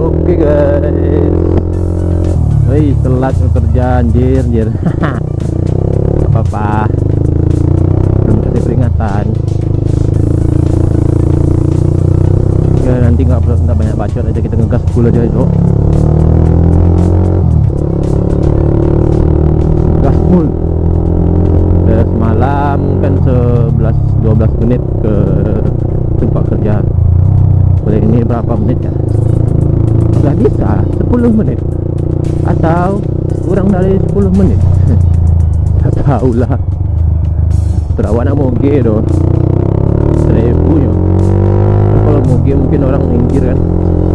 Oke guys, wih telat kerja anjir. Apa-apa, belum kasih peringatan. Ya nanti nggak banyak bacot aja, kita ngegas full aja itu. Gas full. Dari semalam kan 11-12 menit ke tempat kerja. Boleh ini berapa menit ya? Nggak bisa 10 menit atau kurang dari 10 menit. Tak tahulah. Terawak nak moge doh 1000 nya. Kalau moge mungkin orang minggir kan.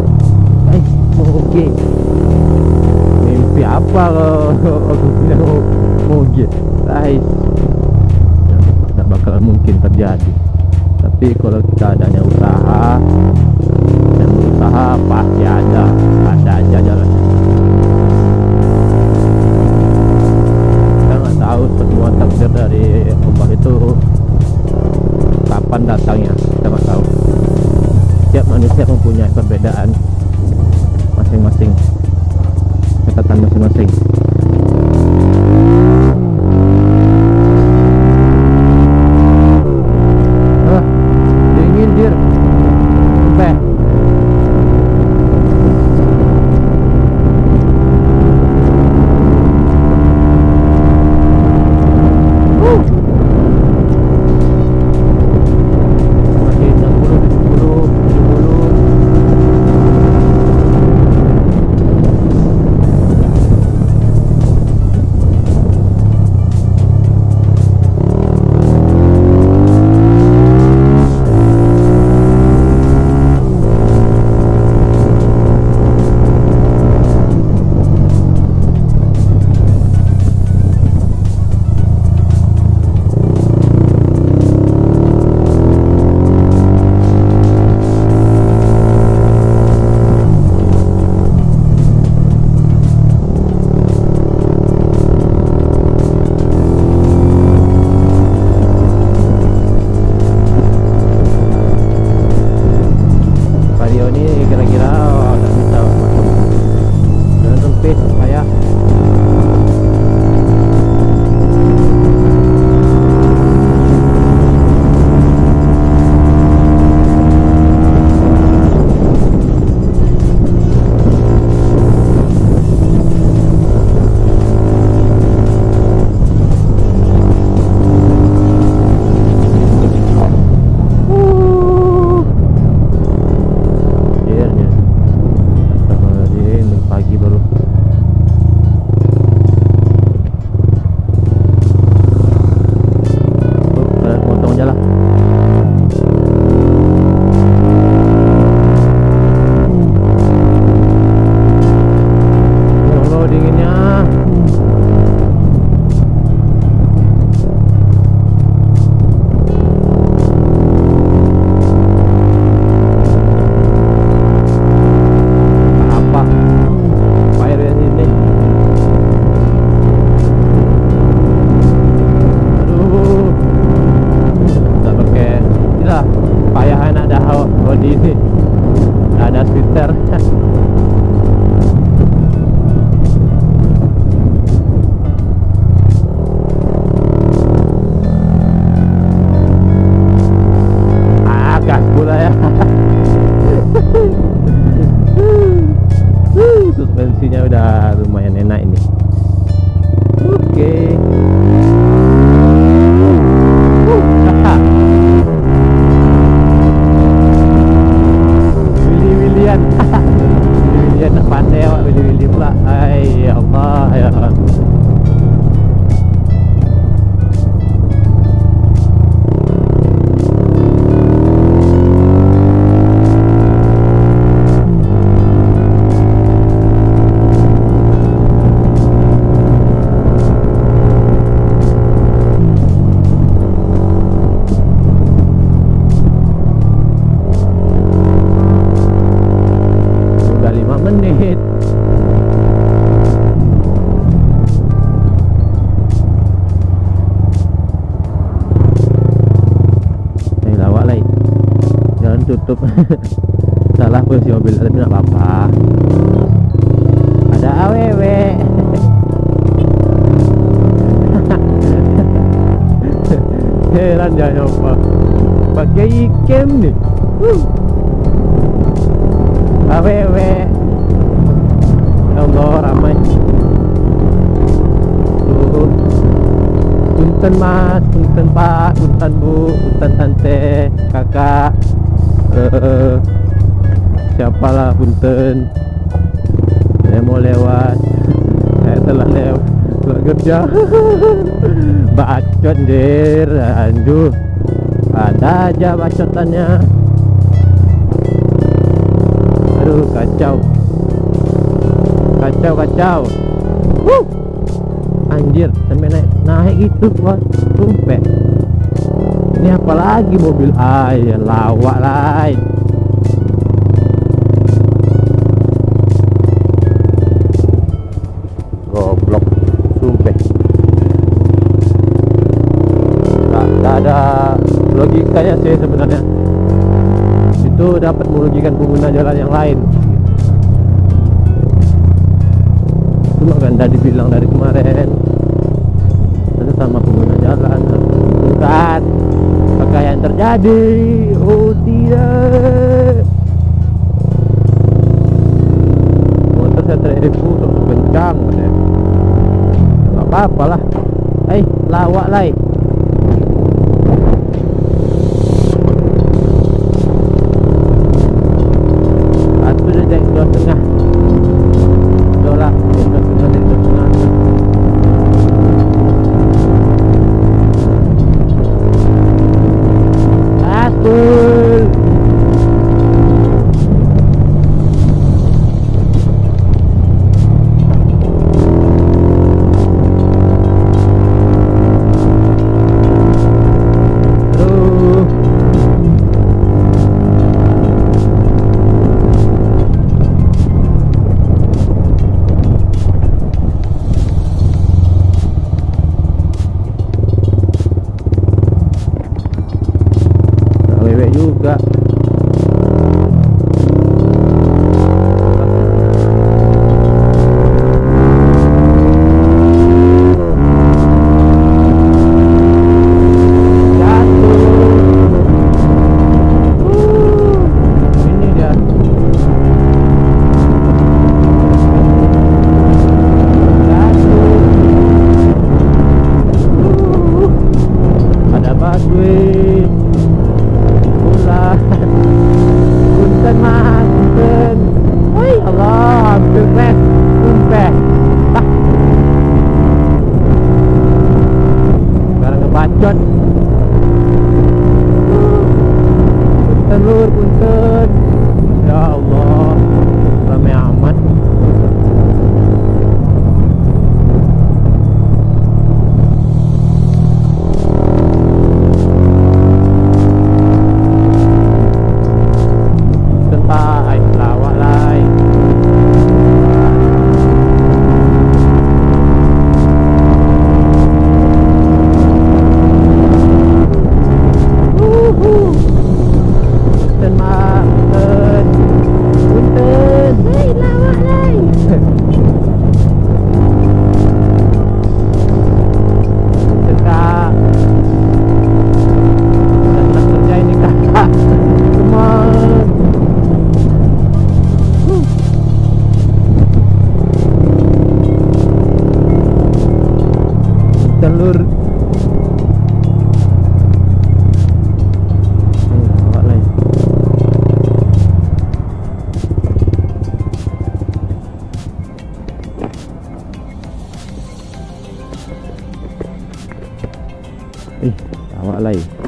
Moge mimpi apa kalau aku bilang moge. Tak bakal mungkin terjadi. Tapi kalau kita adanya usaha dan berusaha, pasti ada aja jalan. Kita nggak tahu semua takdir dari Allah itu kapan datangnya, kita nggak tahu. Setiap manusia mempunyai perbedaan masing-masing, catatan masing-masing. Dingin dir, sampai masih 60, 70. Vario ini kira-kira tak bisa masuk jalan sempit, payah. Di sini ada Twitter. Gas pula ya. Suspensinya udah lumayan enak ini. Oke. Willy nak pandai awak Willy pula. Hai ya Allah ya. Udah 5 menit. Lawak lah, jangan tutup. Salah posisi mobil tapi nggak apa-apa. Ada awewe. Heran ya apa? Pakai ikem nih. Awewe. Ya Allah ramai. Tuh. Punten mas, punten pak, punten bu, punten tante, kakak. Siapalah punten. Saya mau lewat. Saya telah lewat kerja. Bacot dir. Aduh, ada aja bacotannya. Aduh, kacau. Kacau. Anjir, sampai naik gitu buat tumpek. Ini apalagi mobil air lawak lain. Goblok, sumpah. Tak ada logikanya sih sebenarnya. Itu dapat merugikan pengguna jalan yang lain. Cuma kan tadi bilang dari kemarin itu sama pengguna jalan. Bukan. Apakah yang terjadi? Oh tidak. Motor saya teripu untuk kencang. Gak apa-apa lah. Lawak lah. Satu detik 2,5. Dolar 2,5. Atul. Juga ini dia. Ada busway. Punten mas, punten. Woi Allah, hampir crash. Sumpah. Sekarang ngebacot. Punten lur, punten. Ya Allah, ramai amat. Lawak lai. Punten mak, punten. Lawak lai. Kakak, datang kerja ini kakak. Teman. Telur. Lawak lain. Lawak lain.